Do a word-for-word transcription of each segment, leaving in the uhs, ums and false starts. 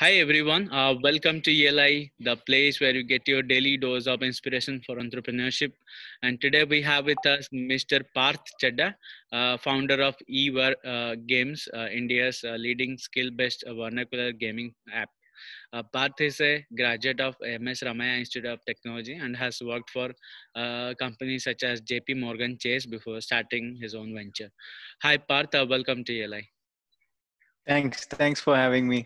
Hi everyone, uh, welcome to E L I, the place where you get your daily dose of inspiration for entrepreneurship. And today we have with us Mister Parth Chadha, uh, founder of EWar uh, Games, uh, India's uh, leading skill-based uh, vernacular gaming app. Uh, Parth is a graduate of M S Ramaya Institute of Technology and has worked for uh, companies such as J P Morgan Chase before starting his own venture. Hi Parth, uh, welcome to E L I. Thanks. Thanks for having me.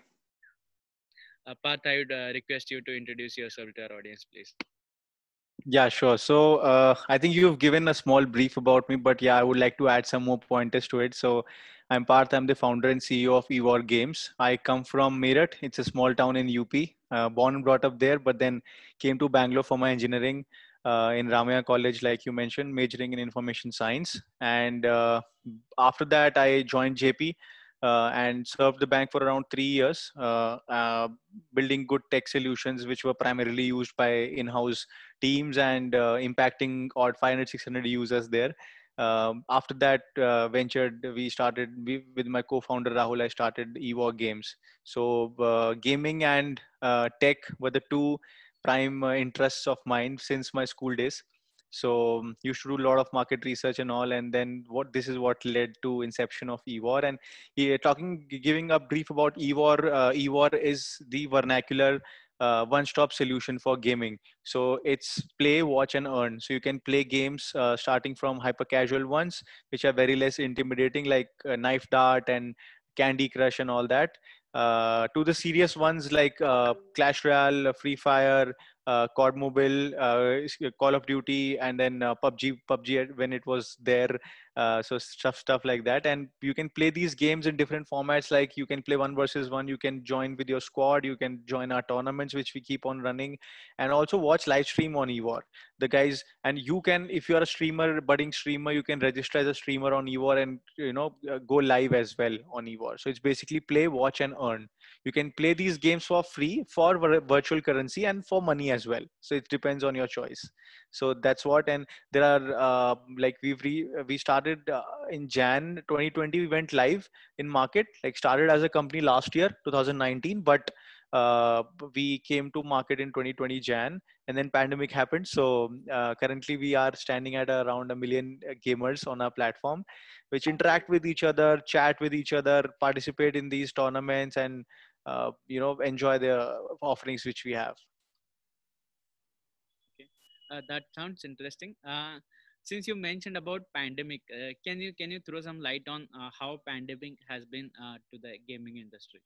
Uh, Parth, I would uh, request you to introduce yourself to our audience, please. Yeah, sure. So uh, I think you've given a small brief about me, but yeah, I would like to add some more pointers to it. So I'm Parth. I'm the founder and C E O of EWar Games. I come from Meerut. It's a small town in U P. Uh, born and brought up there, but then came to Bangalore for my engineering uh, in Ramaya College, like you mentioned, majoring in information science. And uh, after that, I joined J P. Uh, and served the bank for around three years, uh, uh, building good tech solutions, which were primarily used by in-house teams and uh, impacting odd five hundred, six hundred users there. Um, after that uh, ventured, we started we, with my co-founder Rahul. I started EWar Games. So uh, gaming and uh, tech were the two prime uh, interests of mine since my school days. So um, used to do a lot of market research and all, and then what this is what led to inception of EWar. And yeah, talking, giving a brief about EWar. Uh, EWar is the vernacular uh, one-stop solution for gaming. So it's play, watch, and earn. So you can play games uh, starting from hyper casual ones, which are very less intimidating, like uh, Knife Dart and Candy Crush and all that, uh, to the serious ones like uh, Clash Royale, uh, Free Fire, uh, C O D Mobile, uh, Call of Duty, and then uh, PUBG, PUBG when it was there. Uh, so stuff, stuff like that. And you can play these games in different formats. Like you can play one versus one. You can join with your squad. You can join our tournaments, which we keep on running, and also watch live stream on EWar. The guys, and you can, if you are a streamer, budding streamer, you can register as a streamer on EWar and you know uh, go live as well on EWar. So it's basically play, watch, and earn. You can play these games for free, for vir- virtual currency, and for money as well. So it depends on your choice. So that's what. And there are uh, like we've re- we started uh, in Jan twenty twenty. We went live in market. Like started as a company last year, two thousand nineteen, but uh, we came to market in twenty twenty Jan, and then pandemic happened. So uh, currently we are standing at around a million uh, gamers on our platform, which interact with each other, chat with each other, participate in these tournaments, and uh, you know enjoy the offerings which we have. Okay, uh, that sounds interesting. Uh, since you mentioned about pandemic, uh, can you can you throw some light on uh, how pandemic has been uh, to the gaming industry?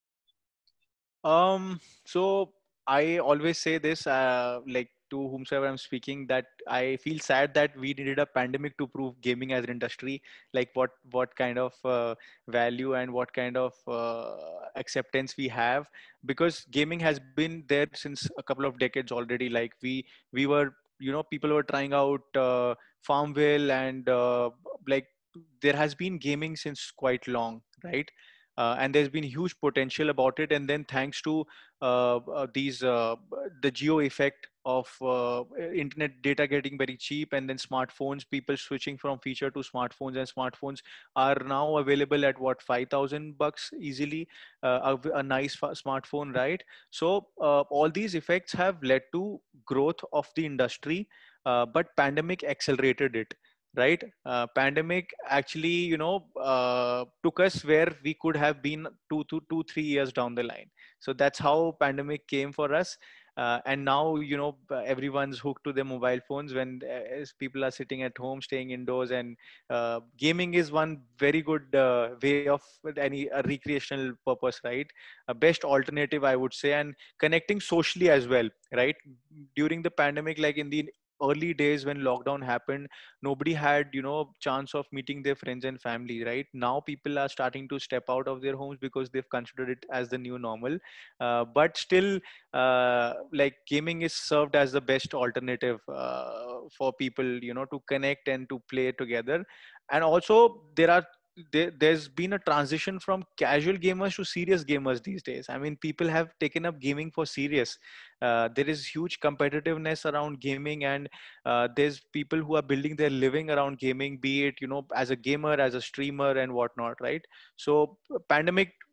Um, so I always say this, uh, like to whomsoever I'm speaking, that I feel sad that we needed a pandemic to prove gaming as an industry, like what what kind of uh, value and what kind of uh, acceptance we have, because gaming has been there since a couple of decades already. Like we we were, you know, people were trying out uh, Farmville and uh, like there has been gaming since quite long, right? Uh, and there's been huge potential about it. And then thanks to uh, uh, these uh, the geo effect of uh, internet data getting very cheap, and then smartphones, people switching from feature to smartphones, and smartphones are now available at what, five thousand bucks easily, uh, a, a nice fa- smartphone, right? So uh, all these effects have led to growth of the industry, uh, but pandemic accelerated it, right? Uh, pandemic actually, you know, uh, took us where we could have been two, two, two, three years down the line. So that's how pandemic came for us. Uh, and now, you know, everyone's hooked to their mobile phones when uh, as people are sitting at home, staying indoors, and uh, gaming is one very good uh, way of any a recreational purpose, right? A best alternative, I would say, and connecting socially as well, right? During the pandemic, like in the early days when lockdown happened, nobody had, you know, chance of meeting their friends and family. Right now people are starting to step out of their homes because they've considered it as the new normal. Uh, but still, uh, like gaming is served as the best alternative uh, for people, you know, to connect and to play together. And also there are there, there's been a transition from casual gamers to serious gamers these days. I mean, people have taken up gaming for serious. Uh, there is huge competitiveness around gaming, and uh, there's people who are building their living around gaming, be it, you know, as a gamer, as a streamer, and whatnot, right? So pandemic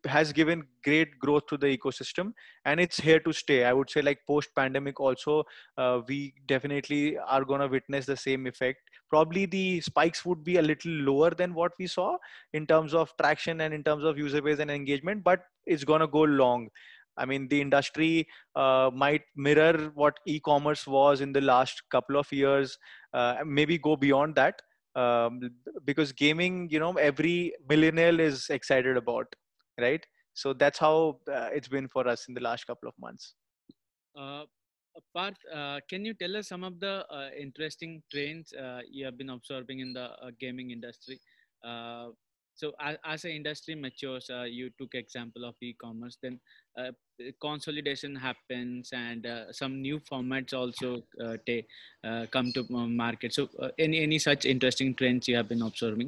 has given great growth to the ecosystem, and it's here to stay. I would say, like post pandemic also, uh, we definitely are going to witness the same effect. Probably the spikes would be a little lower than what we saw in terms of traction and in terms of user base and engagement, but it's going to go long. I mean, the industry uh, might mirror what e-commerce was in the last couple of years, uh, maybe go beyond that, um, because gaming, you know, every millennial is excited about, right? So that's how uh, it's been for us in the last couple of months. Uh, Parth, uh, can you tell us some of the uh, interesting trends uh, you have been observing in the uh, gaming industry? Uh, so, as, as an industry matures, uh, you took example of e-commerce. Then uh, consolidation happens, and uh, some new formats also uh, ta- uh, come to uh, market. So, uh, any any such interesting trends you have been observing?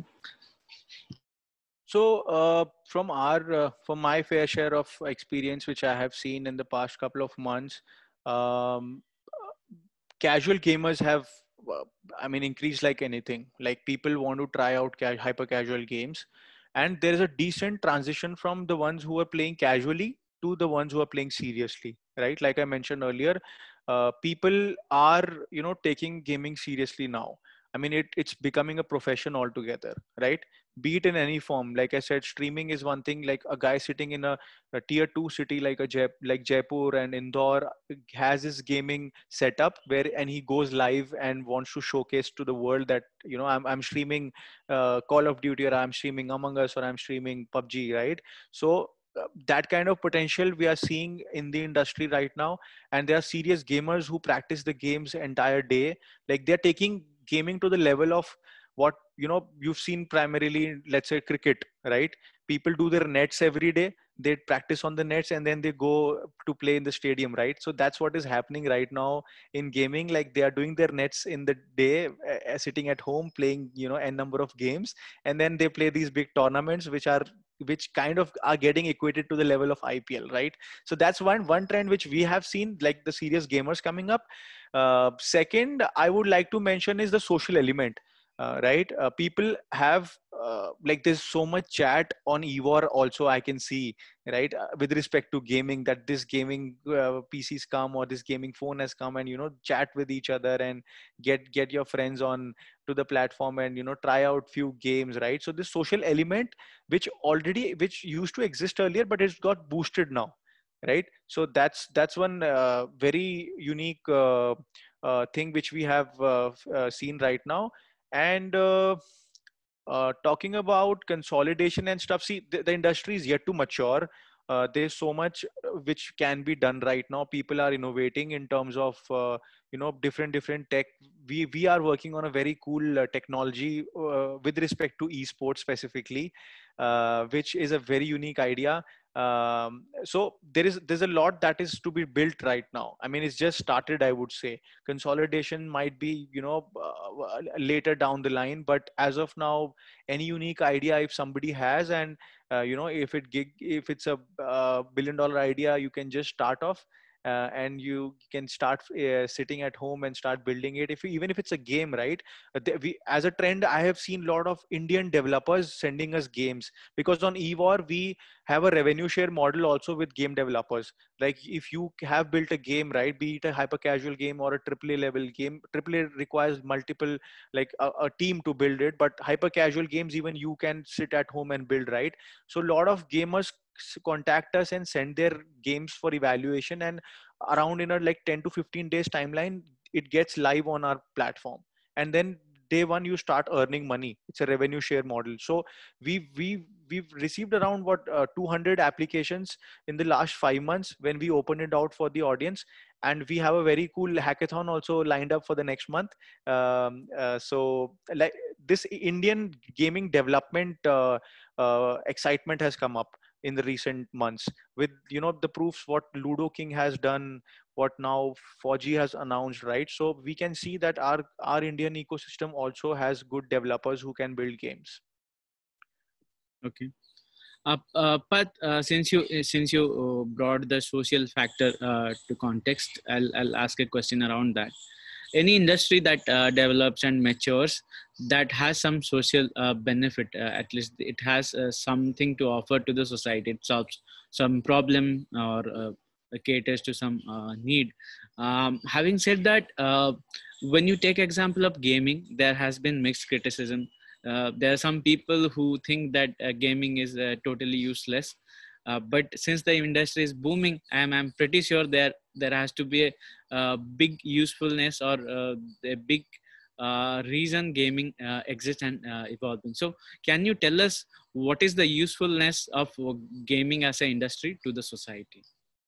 So, uh, from our, uh, from my fair share of experience, which I have seen in the past couple of months, um, casual gamers have, uh, I mean, increased like anything. Like people want to try out ca- hyper casual games, and there is a decent transition from the ones who are playing casually to the ones who are playing seriously, right? Like I mentioned earlier, uh, people are, you know, taking gaming seriously now. I mean, it, it's becoming a profession altogether, right? Be it in any form. Like I said, streaming is one thing. Like a guy sitting in a, a tier two city like a Jap- like Jaipur and Indore has his gaming setup where, and he goes live and wants to showcase to the world that, you know, I'm I'm streaming uh, Call of Duty, or I'm streaming Among Us, or I'm streaming P U B G, right? So uh, that kind of potential we are seeing in the industry right now, and there are serious gamers who practice the games entire day. Like they're taking gaming to the level of what, you know, you've seen primarily, let's say cricket, right? People do their nets every day, they practice on the nets, and then they go to play in the stadium, right? So that's what is happening right now in gaming. Like they are doing their nets in the day, uh, sitting at home playing, you know, n number of games, and then they play these big tournaments which are, which kind of are getting equated to the level of I P L, right? So that's one one trend which we have seen, like the serious gamers coming up. Uh, second, I would like to mention is the social element. Uh, right, uh, people have, uh, like there's so much chat on EWar also, I can see, right, uh, with respect to gaming, that this gaming uh, P Cs come, or this gaming phone has come, and, you know, chat with each other and get get your friends on to the platform, and, you know, try out few games, right? So this social element, which already, which used to exist earlier, but it's got boosted now, right? So that's that's one uh, very unique uh, uh, thing which we have uh, uh, seen right now. And uh, uh, talking about consolidation and stuff, see, the, the industry is yet to mature. Uh, there's so much uh, which can be done right now. People are innovating in terms of, uh, you know, different different tech. We we are working on a very cool uh, technology uh, with respect to esports specifically, uh, which is a very unique idea. Um, so there is there's a lot that is to be built right now. I mean, it's just started, I would say. Consolidation might be, you know, uh, later down the line, but as of now, any unique idea if somebody has, and uh, you know, if it gig if it's a uh, billion dollar idea, you can just start off, uh, and you can start uh, sitting at home and start building it. If you, even if it's a game, right? Uh, th- we, as a trend, I have seen a lot of Indian developers sending us games, because on EWar we have a revenue share model also with game developers. Like if you have built a game, right, be it a hyper casual game or a triple A level game, triple A requires multiple, like a, a team to build it, but hyper casual games, even you can sit at home and build, right? So a lot of gamers s- contact us and send their games for evaluation, and around in a like ten to fifteen days timeline, it gets live on our platform, and then day one you start earning money. It's a revenue share model. So we we we've received around what, uh, two hundred applications in the last five months when we opened it out for the audience, and we have a very cool hackathon also lined up for the next month. Um, uh, so like this Indian gaming development uh, uh, excitement has come up in the recent months, with, you know, the proofs what Ludo King has done, what now four G has announced, right? So we can see that our our Indian ecosystem also has good developers who can build games. Okay. Uh, uh, but uh, since you uh, since you uh, brought the social factor uh, to context, I'll I'll ask a question around that. any industry that uh, develops and matures, that has some social uh, benefit, uh, at least it has uh, something to offer to the society. It solves some problem or uh, caters to some uh, need. Um, having said that, uh, when you take example of gaming, there has been mixed criticism. Uh, there are some people who think that uh, gaming is uh, totally useless. Uh, but since the industry is booming, I'm, I'm pretty sure there there has to be a, uh big usefulness or uh, a big uh, reason gaming uh, exists and uh, evolving. So, can you tell us what is the usefulness of uh, gaming as an industry to the society?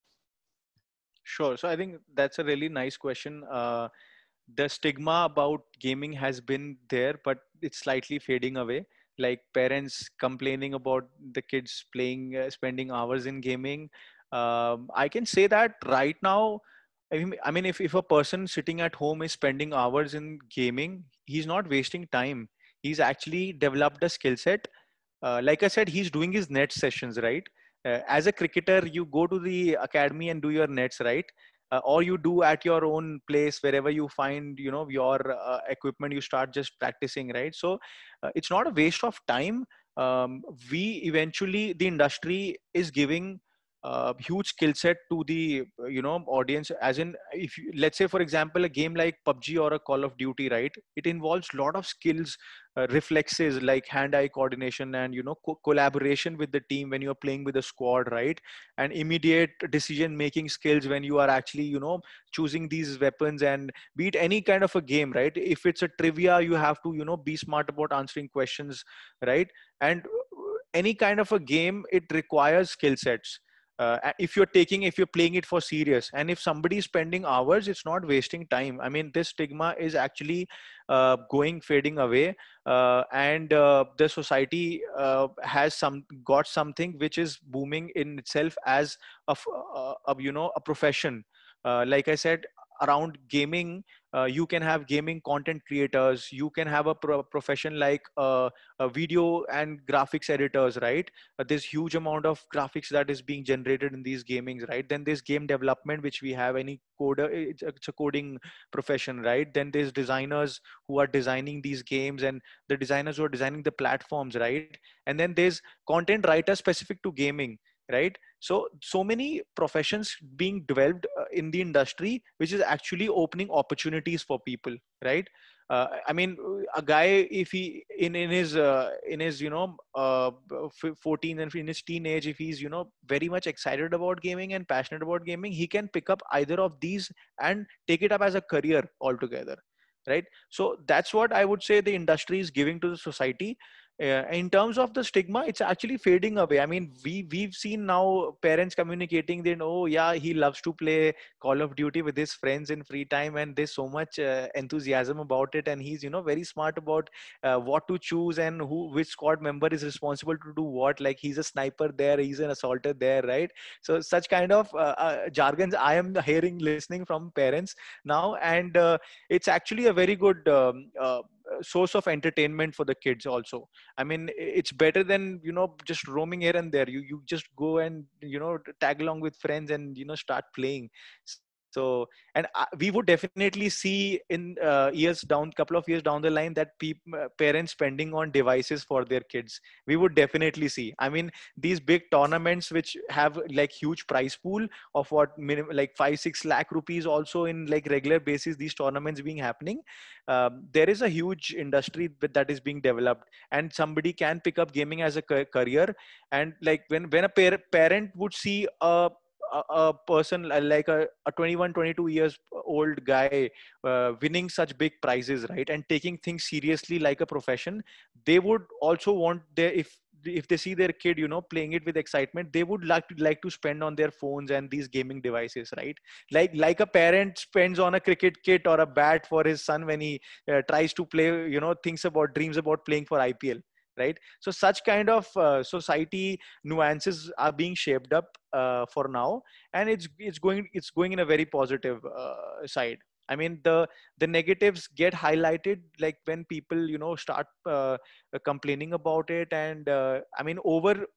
Sure. So I think that's a really nice question. Uh, the stigma about gaming has been there, but it's slightly fading away. Like parents complaining about the kids playing, uh, spending hours in gaming. Um, I can say that right now, I mean, I mean, if, if a person sitting at home is spending hours in gaming, he's not wasting time. He's actually developed a skill set. Uh, like I said, he's doing his net sessions, right? Uh, as a cricketer, you go to the academy and do your nets, right? Uh, or you do at your own place, wherever you find, you know, your uh, equipment, you start just practicing, right? So uh, it's not a waste of time. Um, we eventually, the industry is giving uh, huge skill set to the uh, you know audience, as in, if you, let's say for example a game like PUBG or a Call of Duty, right, it involves a lot of skills, uh, reflexes like hand-eye coordination and you know co- collaboration with the team when you're playing with a squad, right, and immediate decision making skills when you are actually you know choosing these weapons, and beat any kind of a game, right? If it's a trivia, you have to you know be smart about answering questions, right? And uh, any kind of a game, it requires skill sets. Uh, if you're taking if you're playing it for serious, and if somebody is spending hours, it's not wasting time. I mean, this stigma is actually uh, going fading away, uh, and uh, the society uh, has some got something which is booming in itself as a, f- a, a you know a profession. Uh, like I said, around gaming, uh, you can have gaming content creators, you can have a pro- profession like uh, a video and graphics editors, right? Uh, there's huge amount of graphics that is being generated in these gamings, right? Then there's game development, which we have any coder, it's a, it's a coding profession, right? Then there's designers who are designing these games, and the designers who are designing the platforms, right? And then there's content writers specific to gaming, right? So so many professions being developed uh, in the industry, which is actually opening opportunities for people, right? uh, I mean, a guy, if he in in his uh, in his you know uh, fourteen and in his teenage, if he's you know very much excited about gaming and passionate about gaming, he can pick up either of these and take it up as a career altogether, right? So that's what I would say the industry is giving to the society. Uh, in terms of the stigma, it's actually fading away. I mean, we we've seen now parents communicating that, oh yeah, he loves to play Call of Duty with his friends in free time, and there's so much uh, enthusiasm about it, and he's you know very smart about uh, what to choose and who which squad member is responsible to do what. Like he's a sniper there, he's an assaulter there, right? So such kind of uh, uh, jargons I am hearing, listening from parents now, and uh, it's actually a very good um, uh, source of entertainment for the kids also. I mean, it's better than you know just roaming here and there. You you just go and you know tag along with friends and you know start playing. So, and uh, we would definitely see in uh, years down, couple of years down the line, that peop- uh, parents spending on devices for their kids. We would definitely see. I mean, these big tournaments which have like huge prize pool of what minimum like five six lakh rupees also in like regular basis. These tournaments being happening, um, there is a huge industry that that is being developed, and somebody can pick up gaming as a ca- career. And like when when a par- parent would see a a, a person li- like a, a twenty-one twenty-two years old guy uh, winning such big prizes, right, and taking things seriously like a profession, they would also want their, if if they see their kid you know playing it with excitement, they would like to like to spend on their phones and these gaming devices, right? like like a parent spends on a cricket kit or a bat for his son when he uh, tries to play, you know thinks about, dreams about playing for I P L, right? So such kind of uh, society nuances are being shaped up uh, for now, and it's it's going it's going in a very positive uh, side. I mean, the the negatives get highlighted like when people you know start uh, complaining about it, and uh, I mean over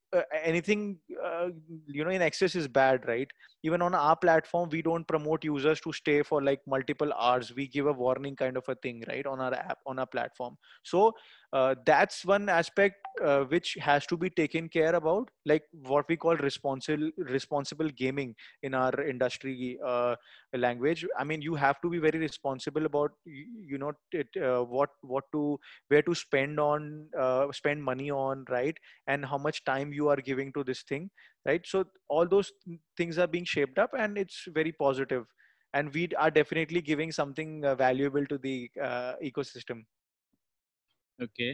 uh, anything uh, you know in excess is bad, right? Even on our platform, we don't promote users to stay for like multiple hours. We give a warning kind of a thing, right, on our app, on our platform. So uh, that's one aspect uh, which has to be taken care about, like what we call responsible responsible gaming in our industry uh, language. I mean, you have to be very responsible about you, you know it, uh, what what to where to spend on uh, spend money on, right? And how much time you are giving to this thing, right? So all those things are being shaped up, and it's very positive, and we are definitely giving something uh, valuable to the uh, ecosystem. Okay.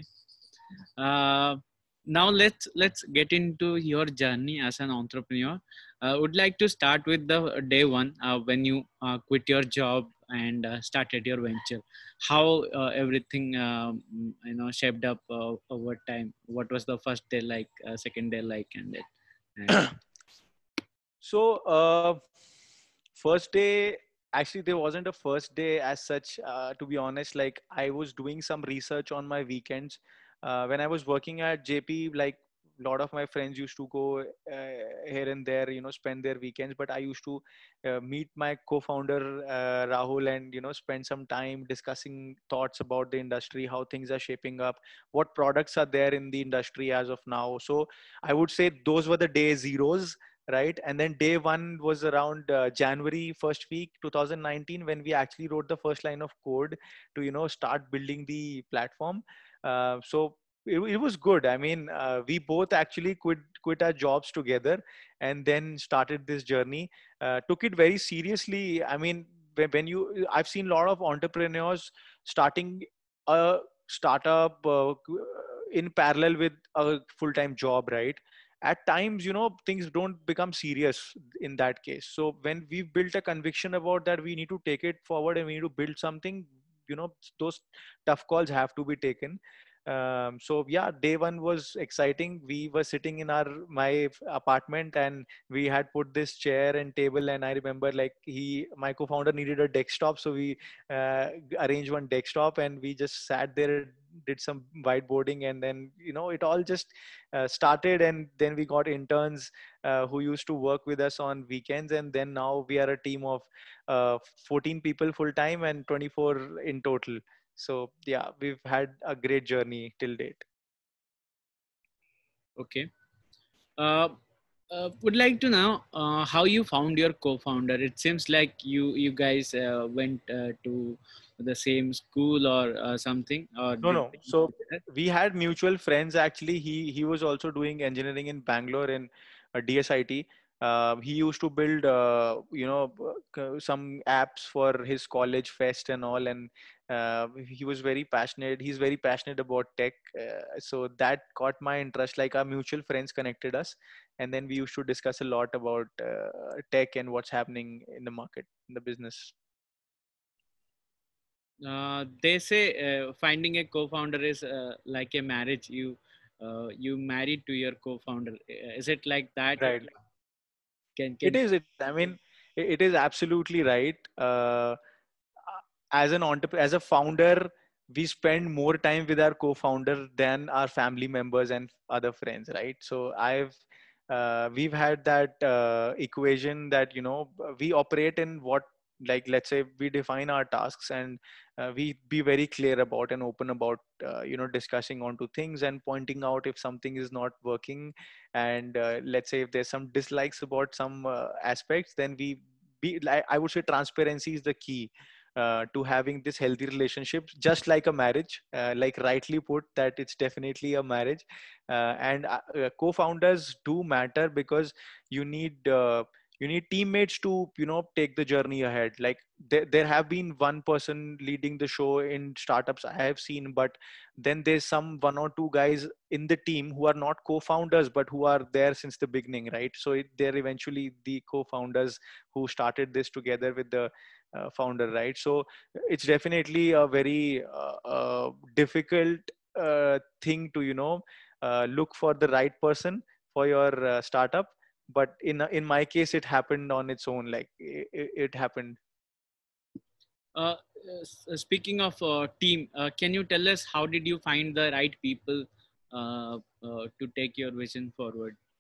Uh, Now let's let's get into your journey as an entrepreneur. Uh, would like to start with the day one uh, when you uh, quit your job and uh, started your venture. How uh, everything um, you know shaped up uh, over time. What was the first day like, uh, second day like, and it, and So, uh, first day, actually, there wasn't a first day as such, uh, to be honest. Like, I was doing some research on my weekends. Uh, when I was working at J P, like, a lot of my friends used to go uh, here and there, you know, spend their weekends. But I used to uh, meet my co-founder uh, Rahul, and you know, spend some time discussing thoughts about the industry, how things are shaping up, what products are there in the industry as of now. So I would say those were the day zeros, right? And then day one was around uh, January first week twenty nineteen, when we actually wrote the first line of code to you know start building the platform. Uh, so it, it was good. I mean, uh, we both actually quit quit our jobs together and then started this journey. Uh, took it very seriously. I mean, when, when you I've seen a lot of entrepreneurs starting a startup uh, in parallel with a full-time job, right? At times, you know things don't become serious in that case. So when we've built a conviction about that, we need to take it forward and we need to build something, you know those tough calls have to be taken. Um, so yeah, day one was exciting. We were sitting in our my apartment, and we had put this chair and table, and I remember, like, he my co-founder needed a desktop, so we uh, arranged one desktop, and we just sat there, did some whiteboarding, and then you know it all just uh, started. And then we got interns uh, who used to work with us on weekends, and then now we are a team of uh, fourteen people full time and twenty-four in total. So yeah, we've had a great journey till date. okay. Uh, uh, would like to know uh, how you found your co-founder. It seems like you you guys uh, went uh, to the same school or uh, something, or No, did no. So we had mutual friends actually. He he was also doing engineering in Bangalore in uh, D S I T. Uh, he used to build uh, you know uh, some apps for his college fest and all, and uh, he was very passionate. He's very passionate about tech. Uh, so that caught my interest. Like, our mutual friends connected us, and then we used to discuss a lot about uh, tech and what's happening in the market, in the business. uh, they say uh, finding a co-founder is uh, like a marriage. You uh, you married to your co-founder. Uh, Is it like that? Right. Can It can is. It, I mean, it, it is absolutely right. Uh, as an entrepreneur, as a founder, we spend more time with our co-founder than our family members and other friends, right? So I've uh, we've had that uh, equation that you know we operate in what, like, let's say we define our tasks, and uh, we be very clear about and open about uh, you know discussing onto things and pointing out if something is not working. And uh, let's say if there's some dislikes about some uh, aspects, then we be like, I would say transparency is the key uh, to having this healthy relationship, just like a marriage. Uh, like rightly put, that it's definitely a marriage. Uh, and uh, uh, co-founders do matter, because you need uh, you need teammates to you know take the journey ahead. Like, there, there have been one person leading the show in startups I have seen, but then there's some one or two guys in the team who are not co-founders but who are there since the beginning, right? So it, they're eventually the co-founders who started this together with the uh, founder, right? So it's definitely a very uh, uh, difficult uh, thing to you know uh, look for the right person for your uh, startup. But in in my case, it happened on its own. Like, it, it happened. Uh, s- uh, Speaking of uh, team, uh, can you tell us how did you find the right people uh, uh, to take your vision forward?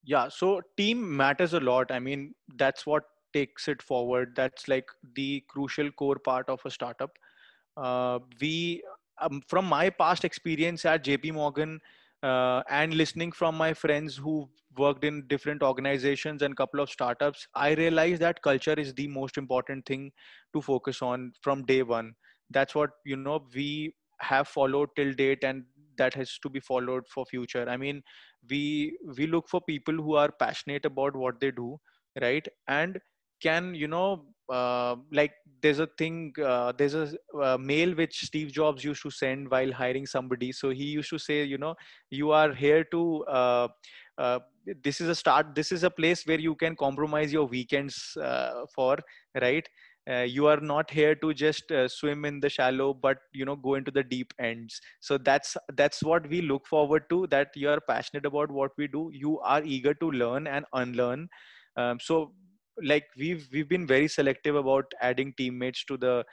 Yeah, so team matters a lot. I mean, that's what takes it forward. That's like the crucial core part of a startup. Uh, we, um, from my past experience at J P Morgan, uh, and listening from my friends who worked in different organizations and couple of startups, I realized that culture is the most important thing to focus on from day one. That's what, you know, we have followed till date, and that has to be followed for future. I mean, we we look for people who are passionate about what they do, right? And can, you know, uh, like there's a thing, uh, there's a uh, mail which Steve Jobs used to send while hiring somebody. So he used to say, you know, you are here to uh, uh, this is a start, this is a place where you can compromise your weekends uh, for, right? Uh, you are not here to just uh, swim in the shallow, but, you know, go into the deep ends. So that's that's what we look forward to, that you are passionate about what we do, you are eager to learn and unlearn. Um, so like we've we've been very selective about adding teammates to the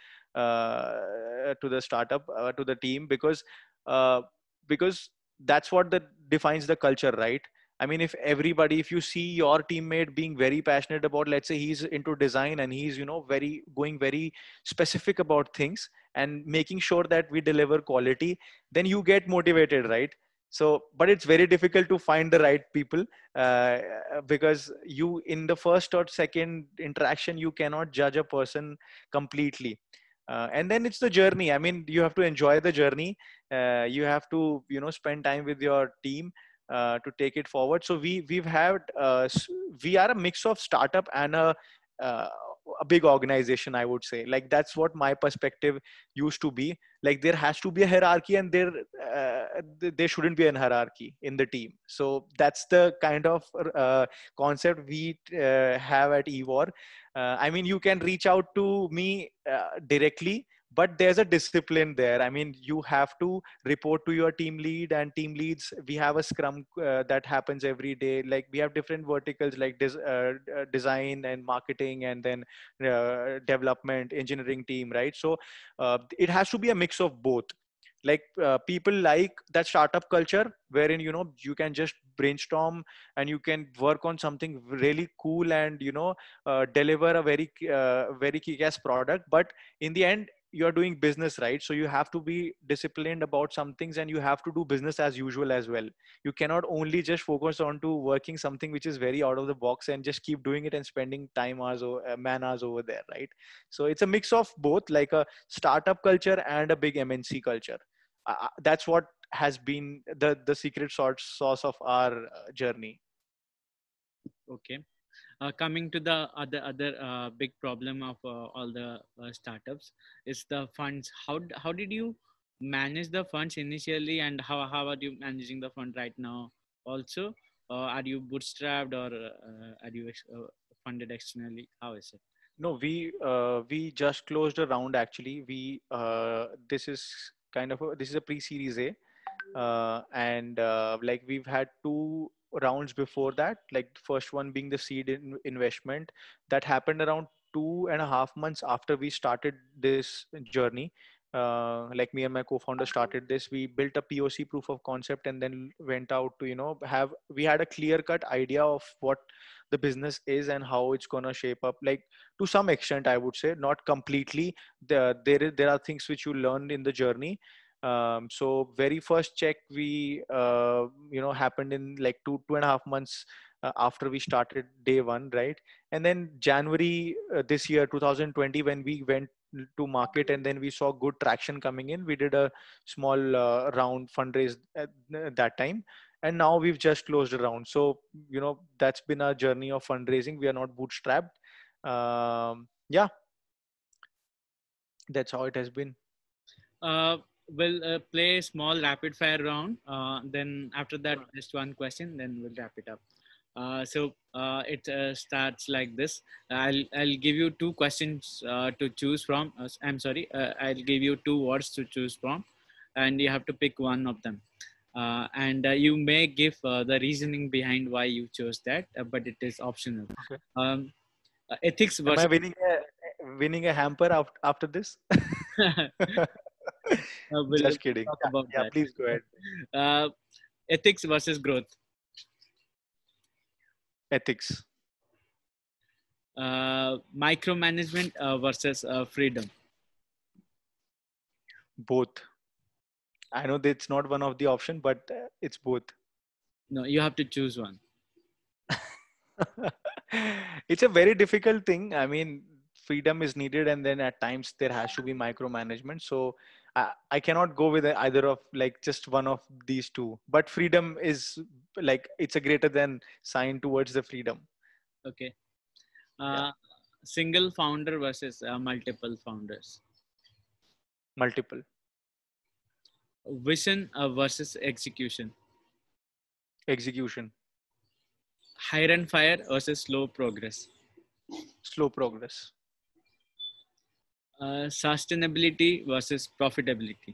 uh, to the startup, uh, to the team, because uh, because that's what that defines the culture, right? I mean, if everybody, if you see your teammate being very passionate about, let's say he's into design and he's, you know, very going very specific about things and making sure that we deliver quality, then you get motivated, right? So but it's very difficult to find the right people, uh, because you, in the first or second interaction, you cannot judge a person completely. Uh, and then it's the journey. I mean, you have to enjoy the journey. Uh, you have to, you know, spend time with your team uh, to take it forward. So we we've had uh, s- we are a mix of startup and a uh, a big organization, I would say. Like that's what my perspective used to be. Like there has to be a hierarchy, and there uh, th- there shouldn't be an hierarchy in the team. So that's the kind of uh, concept we uh, have at EWar. uh, I mean, you can reach out to me uh, directly, but there's a discipline there. I mean, you have to report to your team lead and team leads. We have a scrum uh, that happens every day. Like we have different verticals, like des- uh, uh, design and marketing, and then uh, development, engineering team, right? So uh, it has to be a mix of both. Like uh, people like that startup culture wherein, you know, you can just brainstorm and you can work on something really cool and, you know, uh, deliver a very uh, very kick-ass product. But in the end, you're doing business, right? So you have to be disciplined about some things, and you have to do business as usual as well. You cannot only just focus on to working something which is very out of the box and just keep doing it and spending time hours or uh, man hours over there, right? So it's a mix of both, like a startup culture and a big M N C culture. Uh, that's what has been the the secret sauce sauce of our uh, journey. Okay. Uh, coming to the other other uh, big problem of uh, all the uh, startups is the funds. How d- how did you manage the funds initially, and how how are you managing the fund right now? Also, uh, are you bootstrapped, or uh, are you ex- uh, funded externally? How is it? No, we uh, we just closed a round actually. We uh, this is kind of a, this is a pre-series A, uh, and uh, like we've had two rounds before that. Like the first one being the seed in investment that happened around two and a half months after we started this journey. Uh, like me and my co-founder started this, we built a P O C, proof of concept, and then went out to, you know, have we had a clear cut idea of what the business is and how it's gonna shape up. Like to some extent, I would say, not completely. There there, is, there are things which you learn in the journey. Um, so very first check we uh, you know happened in like two two and a half months uh, after we started day one, right? And then January uh, this year twenty twenty, when we went to market and then we saw good traction coming in, we did a small uh, round fundraise at that time. And now we've just closed a round. So, you know, that's been our journey of fundraising. We are not bootstrapped. Um, yeah, that's how it has been. Uh, we'll uh, play a small rapid fire round. Uh, then after that, just one question. Then we'll wrap it up. Uh, so uh, it uh, starts like this. I'll I'll give you two questions uh, to choose from. Uh, I'm sorry. Uh, I'll give you two words to choose from, and you have to pick one of them. Uh, and uh, you may give uh, the reasoning behind why you chose that, uh, but it is optional. Okay. Um, uh, ethics Am I versus winning a winning a hamper after after this? Uh, we'll, Just we'll kidding. talk about Yeah, yeah. that. Please go ahead. Uh, ethics versus growth. Ethics. Uh, micromanagement uh, versus uh, freedom. Both. I know that's not one of the option, but uh, it's both. No, you have to choose one. It's a very difficult thing. I mean, freedom is needed, and then at times there has to be micromanagement. So I, I cannot go with either of like just one of these two. But freedom is like it's a greater than sign towards the freedom. Okay. Yeah, Uh, single founder versus uh, multiple founders. multiple Vision uh, versus execution. execution, Hire and fire versus slow progress. slow progress. Uh, sustainability versus profitability.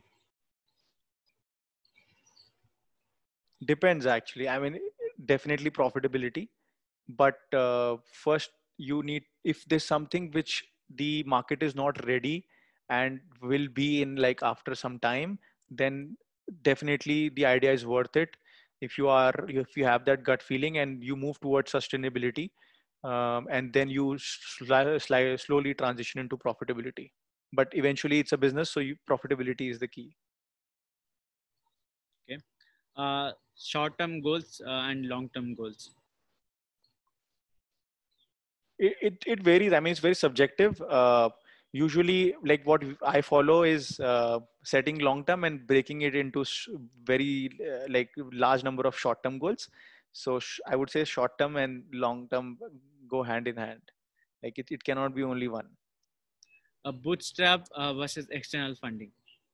Depends actually. I mean, definitely profitability, but uh, first you need if there's something which the market is not ready and will be in like after some time, then definitely the idea is worth it. If you are if you have that gut feeling and you move towards sustainability, um, and then you sli- sli- slowly transition into profitability, but eventually it's a business, so you, profitability is the key. Okay. Uh, short-term goals uh, and long-term goals. it, it, it varies. I mean, it's very subjective. Uh, usually, like what I follow is uh, setting long term and breaking it into sh- very uh, like large number of short term goals. So sh- I would say short term and long term go hand in hand. Like it, it cannot be only one. A bootstrap uh, versus external funding.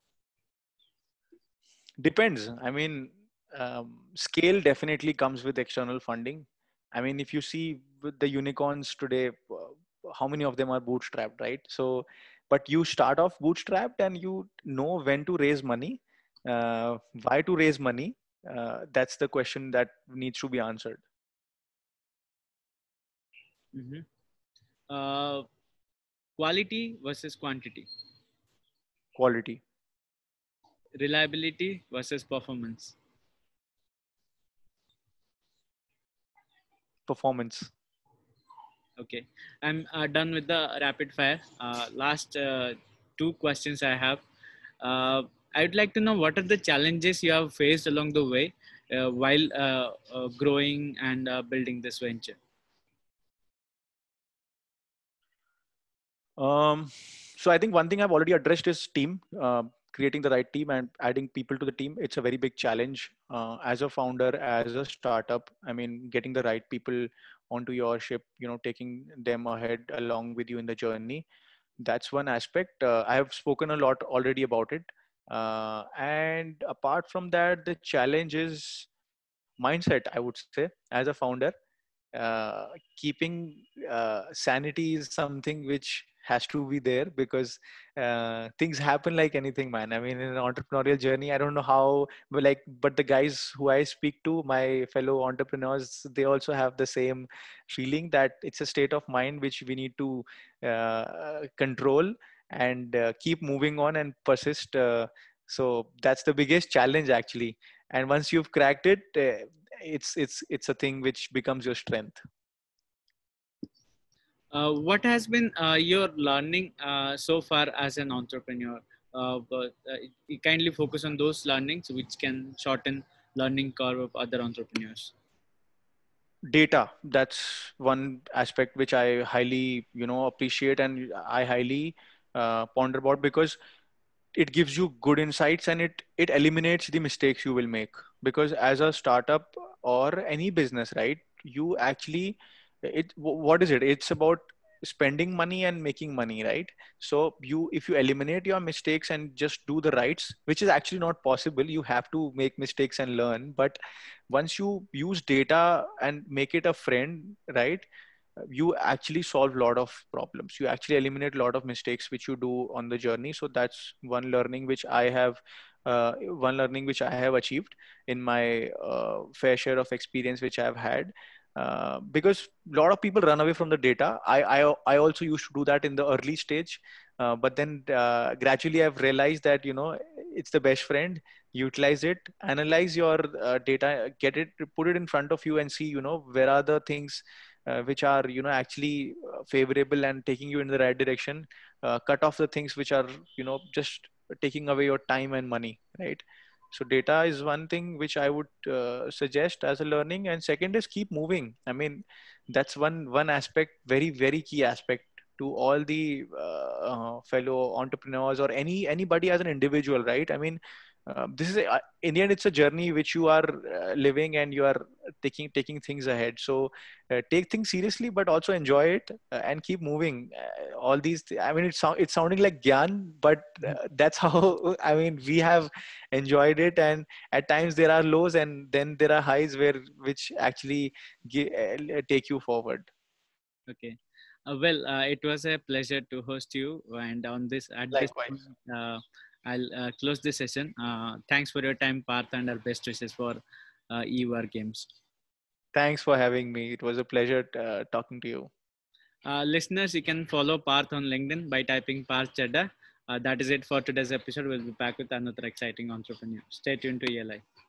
Depends. I mean, um, scale definitely comes with external funding. I mean, if you see with the unicorns today, uh, how many of them are bootstrapped, right? So, but you start off bootstrapped and you know when to raise money, uh, why to raise money. Uh, that's the question that needs to be answered. Mhm. Uh, quality versus quantity. Quality, Reliability versus performance. performance. Okay, I'm uh, done with the rapid fire. Uh, last uh, two questions I have. Uh, I would like to know what are the challenges you have faced along the way uh, while uh, uh, growing and uh, building this venture. Um, so I think one thing I've already addressed is team, uh, creating the right team and adding people to the team. It's a very big challenge uh, as a founder, as a startup. I mean, getting the right people onto your ship, you know, taking them ahead along with you in the journey. That's one aspect. Uh, I have spoken a lot already about it. Uh, and apart from that, the challenge is mindset, I would say, as a founder. uh, Keeping uh, sanity is something which has to be there because uh, things happen like anything, man. I mean, in an entrepreneurial journey, I don't know how, but like, but the guys who I speak to, my fellow entrepreneurs, they also have the same feeling that it's a state of mind which we need to uh, control and uh, keep moving on and persist. Uh, so that's the biggest challenge, actually. And once you've cracked it, uh, it's it's it's a thing which becomes your strength. Uh, what has been uh, your learning uh, so far as an entrepreneur? Uh, but uh, you kindly focus on those learnings which can shorten learning curve of other entrepreneurs. Data, that's one aspect which I highly, you know, appreciate and I highly uh, ponder about, because it gives you good insights and it it eliminates the mistakes you will make. Because as a startup or any business, right, you actually, it wh- what is it, it's about spending money and making money, right? So you, if you eliminate your mistakes and just do the rights, which is actually not possible, you have to make mistakes and learn. But once you use data and make it a friend, right, you actually solve a lot of problems, you actually eliminate a lot of mistakes which you do on the journey. So that's one learning which I have uh, one learning which I have achieved in my uh, fair share of experience which I've had. Uh, because a lot of people run away from the data. I, I I also used to do that in the early stage, uh, but then uh, gradually I've realized that, you know, it's the best friend. utilize it, analyze your uh, data, get it, put it in front of you, and see, you know, where are the things uh, which are, you know, actually uh, favorable and taking you in the right direction. Uh, cut off the things which are, you know, just taking away your time and money, right? So data is one thing which I would uh, suggest as a learning, and second is keep moving. I mean, that's one one aspect, very very key aspect to all the uh, uh, fellow entrepreneurs or any anybody as an individual, right? I mean, uh, this is a, uh, in the end, it's a journey which you are uh, living, and you are taking taking things ahead. So uh, take things seriously, but also enjoy it, uh, and keep moving. Uh, all these, th- I mean, it's sou- it's sounding like gyan, but uh, that's how I mean we have enjoyed it. And at times there are lows, and then there are highs where which actually gi- uh, take you forward. Okay. Uh, well, uh, it was a pleasure to host you. And on this, at this Likewise. point, uh, I'll uh, close this session. Uh, thanks for your time, Parth, and our best wishes for uh, EWar Games. Thanks for having me. It was a pleasure uh, talking to you. Uh, listeners, you can follow Parth on LinkedIn by typing Parth Chadha. Uh, that is it for today's episode. We'll be back with another exciting entrepreneur. Stay tuned to E L I.